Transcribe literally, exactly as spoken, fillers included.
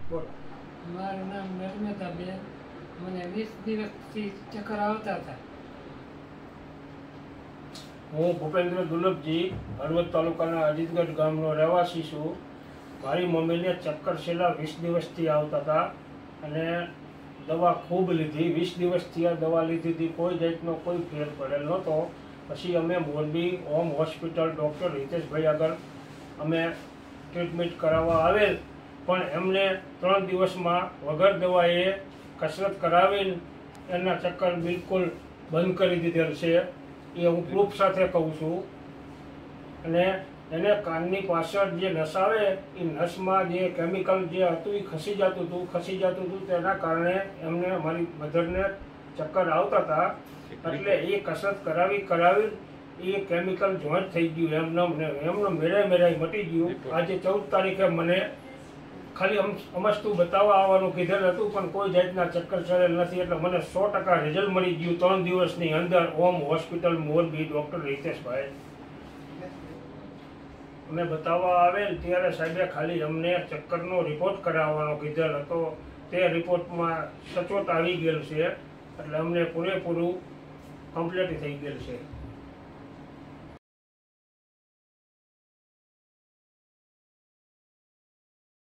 બોલો. મારું નામ નર્મદાબેન. મને વીસ દિવસથી ચક્કર આવતા હતા. હું ભૂપેન્દ્ર દુલભજી હળવદ તાલુકાના અજીતગઢ ગામનો રહેવાસી છું. મારી મમ્મીને ચક્કર છેલ્લા વીસ દિવસથી આવતા હતા અને દવા ખૂબ લીધી. વીસ દિવસથી આ દવા લીધી હતી, કોઈ જાતનો કોઈ ફેર પડેલ નહોતો. પછી અમે Morbi home hospital doctor Hiteshbhai આગળ અમે ટ્રીટમેન્ટ કરાવવા આવેલ, પણ એમને ત્રણ દિવસમાં વગર દવાએ કસરત કરાવીને એના ચક્કર બિલકુલ બંધ કરી દીધેલ છે. એ હું પ્રૂફ સાથે કહું છું. અને એને કાનની પાછળ જે નસ આવે એ નસમાં જે કેમિકલ જે હતું એ ખસી જતું હતું ખસી જતું હતું તેના કારણે એમને અમારી મધરને ચક્કર આવતા હતા. એટલે એ કસરત કરાવી કરાવી એ કેમિકલ જોઈન્ટ થઈ ગયું, એમને ને એમને મેળાઈ મેળાઈ મટી ગયું. આજે ચૌદ તારીખે મને ખાલી અમ અમસ્તું બતાવવા આવવાનું કીધેલ હતું, પણ કોઈ જાતના ચક્કર ચડેલ નથી. એટલે મને સો ટકા રિઝલ્ટ મળી ગયું ત્રણ દિવસની અંદર home hospital Morbi doctor Riteshbhai અમે બતાવવા આવેલ ત્યારે સાહેબે ખાલી અમને ચક્કરનો રિપોર્ટ કરાવવાનો કીધેલ હતો. તે રિપોર્ટમાં સચોટ આવી ગયેલ છે, એટલે અમને પૂરેપૂરું કમ્પ્લીટ થઈ ગયેલ છે.